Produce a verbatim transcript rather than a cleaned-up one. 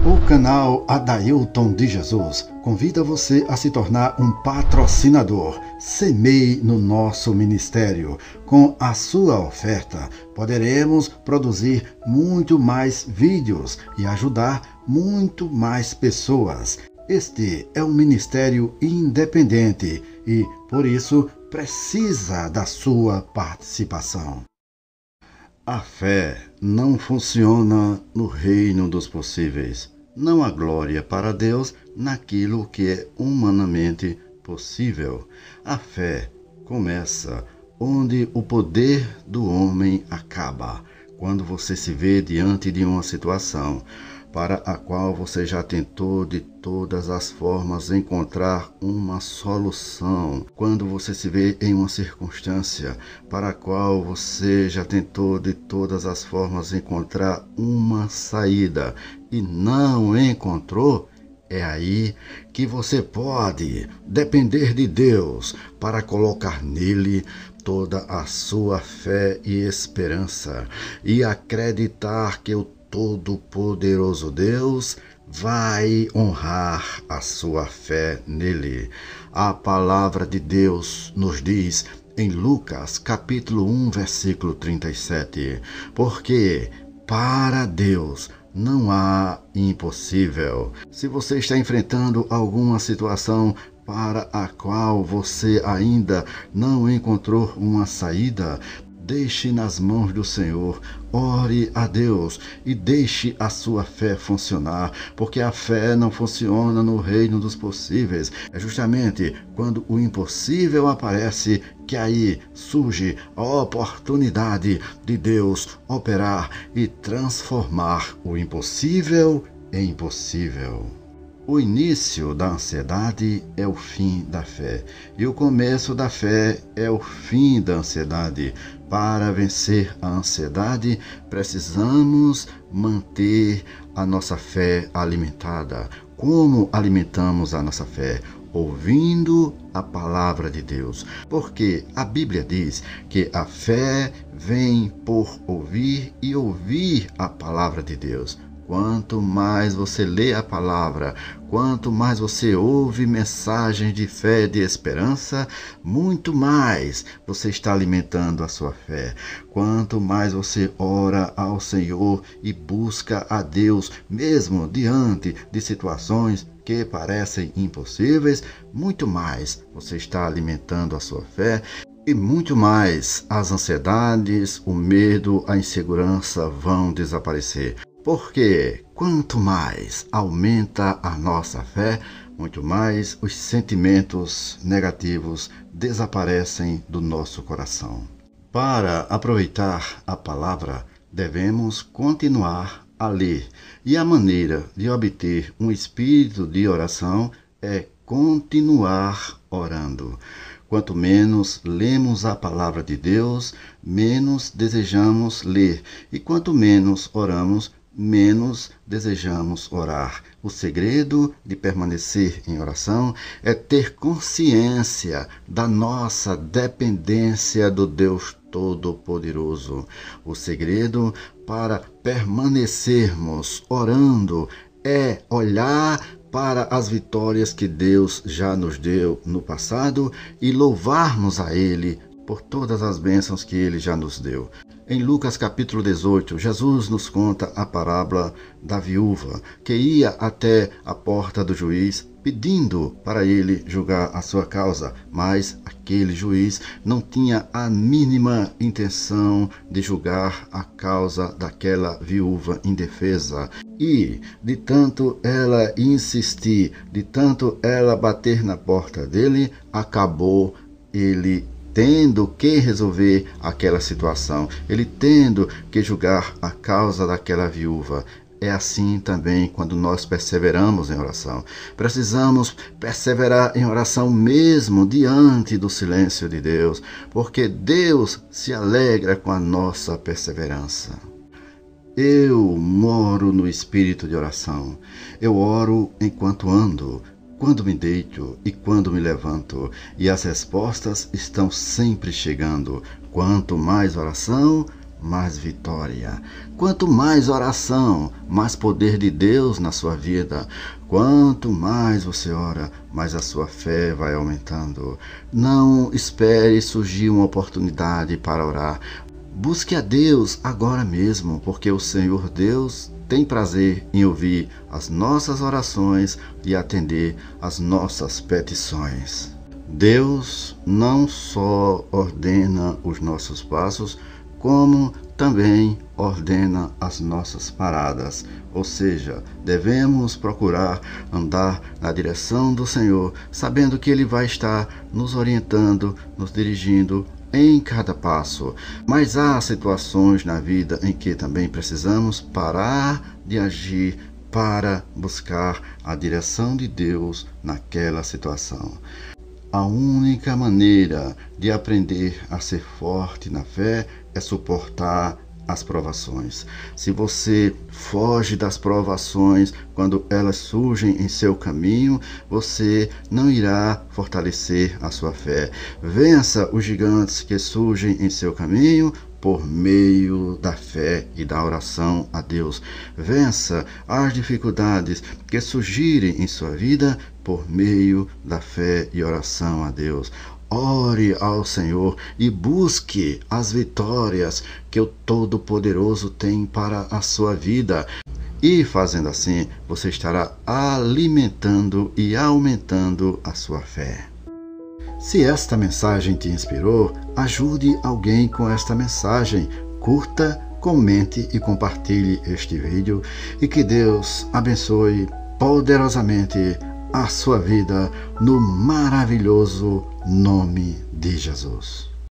O canal Adailton de Jesus convida você a se tornar um patrocinador. Semeie no nosso ministério. Com a sua oferta, poderemos produzir muito mais vídeos e ajudar muito mais pessoas. Este é um ministério independente e, por isso, precisa da sua participação. A fé não funciona no reino dos possíveis. Não há glória para Deus naquilo que é humanamente possível. A fé começa onde o poder do homem acaba, quando você se vê diante de uma situação para a qual você já tentou de todas as formas encontrar uma solução. Quando você se vê em uma circunstância para a qual você já tentou de todas as formas encontrar uma saída e não encontrou, é aí que você pode depender de Deus para colocar nele toda a sua fé e esperança e acreditar que o Todo-Poderoso Deus vai honrar a sua fé nele. A palavra de Deus nos diz em Lucas capítulo um, versículo trinta e sete, porque para Deus não há impossível. Se você está enfrentando alguma situação para a qual você ainda não encontrou uma saída, deixe nas mãos do Senhor, ore a Deus e deixe a sua fé funcionar, porque a fé não funciona no reino dos possíveis. É justamente quando o impossível aparece que aí surge a oportunidade de Deus operar e transformar o impossível em possível. O início da ansiedade é o fim da fé, e o começo da fé é o fim da ansiedade. Para vencer a ansiedade, precisamos manter a nossa fé alimentada. Como alimentamos a nossa fé? Ouvindo a palavra de Deus, porque a Bíblia diz que a fé vem por ouvir e ouvir a palavra de Deus. Quanto mais você lê a palavra, quanto mais você ouve mensagens de fé e de esperança, muito mais você está alimentando a sua fé. Quanto mais você ora ao Senhor e busca a Deus, mesmo diante de situações que parecem impossíveis, muito mais você está alimentando a sua fé. E muito mais as ansiedades, o medo, a insegurança vão desaparecer. Porque quanto mais aumenta a nossa fé, muito mais os sentimentos negativos desaparecem do nosso coração. Para aproveitar a palavra, devemos continuar a ler. E a maneira de obter um espírito de oração é continuar orando. Quanto menos lemos a palavra de Deus, menos desejamos ler. E quanto menos oramos, menos desejamos orar. O segredo de permanecer em oração é ter consciência da nossa dependência do Deus Todo-Poderoso. O segredo para permanecermos orando é olhar para as vitórias que Deus já nos deu no passado e louvarmos a Ele por todas as bênçãos que Ele já nos deu. Em Lucas capítulo dezoito, Jesus nos conta a parábola da viúva que ia até a porta do juiz pedindo para ele julgar a sua causa, mas aquele juiz não tinha a mínima intenção de julgar a causa daquela viúva indefesa. E, de tanto ela insistir, de tanto ela bater na porta dele, acabou ele tendo que resolver aquela situação, ele tendo que julgar a causa daquela viúva. É assim também quando nós perseveramos em oração. Precisamos perseverar em oração mesmo diante do silêncio de Deus, porque Deus se alegra com a nossa perseverança. Eu moro no espírito de oração. Eu oro enquanto ando, quando me deito e quando me levanto, e as respostas estão sempre chegando. Quanto mais oração, mais vitória. Quanto mais oração, mais poder de Deus na sua vida. Quanto mais você ora, mais a sua fé vai aumentando. Não espere surgir uma oportunidade para orar. Busque a Deus agora mesmo, porque o Senhor Deus tem prazer em ouvir as nossas orações e atender as nossas petições. Deus não só ordena os nossos passos, como também ordena as nossas paradas. Ou seja, devemos procurar andar na direção do Senhor, sabendo que Ele vai estar nos orientando, nos dirigindo em cada passo. Mas há situações na vida em que também precisamos parar de agir para buscar a direção de Deus naquela situação. A única maneira de aprender a ser forte na fé é suportar as provações. Se você foge das provações quando elas surgem em seu caminho, você não irá fortalecer a sua fé. Vença os gigantes que surgem em seu caminho por meio da fé e da oração a Deus. Vença as dificuldades que surgirem em sua vida por meio da fé e oração a Deus. Ore ao Senhor e busque as vitórias que o Todo-Poderoso tem para a sua vida. E fazendo assim, você estará alimentando e aumentando a sua fé. Se esta mensagem te inspirou, ajude alguém com esta mensagem. Curta, comente e compartilhe este vídeo. E que Deus abençoe poderosamente a sua vida no maravilhoso nome de Jesus.